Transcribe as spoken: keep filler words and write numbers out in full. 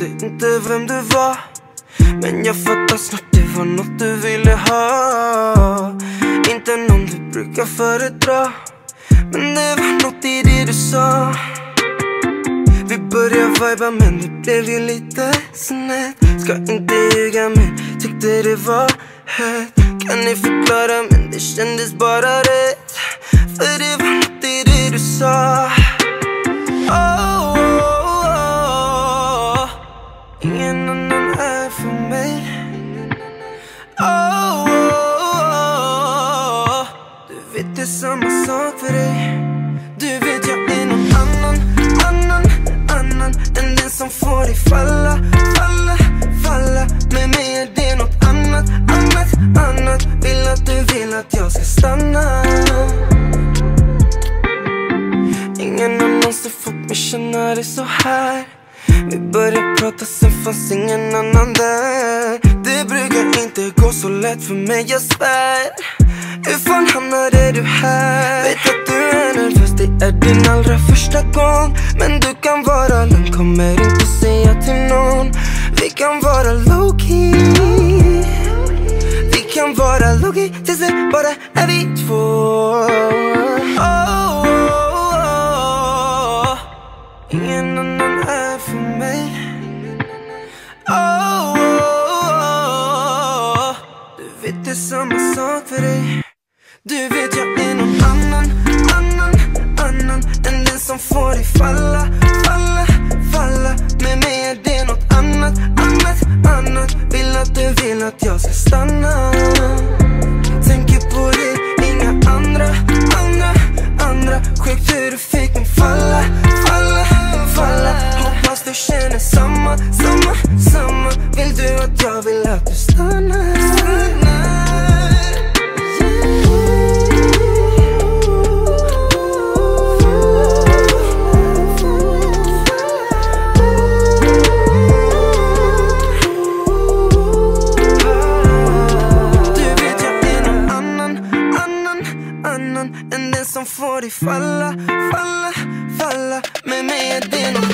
visste inte vem du var, men jag fattar snart det var något du ville ha. Inte någon du brukar föredra, men det var något i det du sa. Vi började viba men det blev ju lite snett. Ska inte ljuga men tyckte det var hett. Kan ni förklara men det kändes bara rätt, för det var något i det du sa. Oh, oh, oh. Ingen annan är för mig. Oh, oh, oh. Du vet det är samma sak för dig. Du vet jag är någon annan, annan, annan än den som får dig falla, falla, falla. Med mig är det något annat, annat, annat. Vill att du vill att jag ska stanna. Ingen annan som fått mig känna det så här. Vi började prata sen fanns ingen annan där. Det brukar inte gå så lätt för mig, jag svär. Hur fan hamnade du här? Vet att du är nervös, det är din allra första gång. Men du kan vara lugn, kommer inte säga till någon. Vi kan vara low-key. Vi kan vara low-key tills det bara är vi två. Oh, oh, oh. Ingen annan är för mig. Oh, oh, oh. Du vet det är samma sak för dig. Du vet jag är någon annan, annan, annan än den som får dig falla, falla, falla. Med mig är det något annat, annat, annat. Vill att du vill att jag ska stanna. Tänker på dig, inga andra, andra, andra. Sjukt hur du fick mig falla, falla, falla. Hoppas du känner samma, samma, samma. Vill du att jag vill att du stannar, stannar. Än den som får dig falla, falla, falla. Med mig är det något